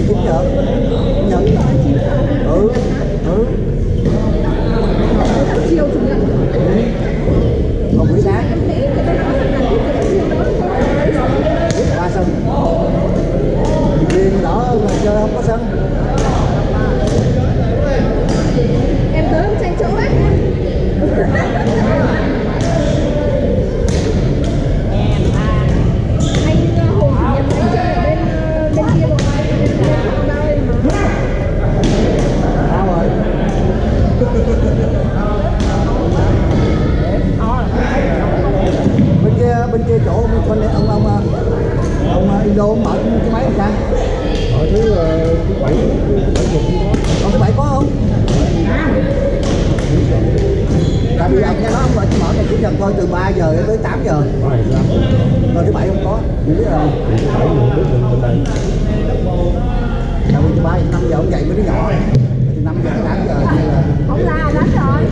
9 giờ. Nhật. Ừ. Chiều chủ nhật. Còn buổi sáng. Ba sân. Điền đỏ mà chơi không có sân. Em tới không tranh chỗ ấy. Bên kia chỗ ông Indo ông mở cái máy làm sao? Ở thứ 7 Ông 7 có không? Tại vì ông nghe nói ông mở này chỉ cần thôi từ 3 giờ tới 8 giờ. Rồi thứ 7 không có. Mình biết rồi. Tại vì từ 3 đến 5 giờ ông dậy với đứa nhỏ. Từ 5 giờ đến 8 giờ như là Không la lắm rồi.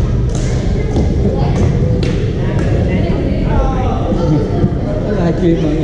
chim mà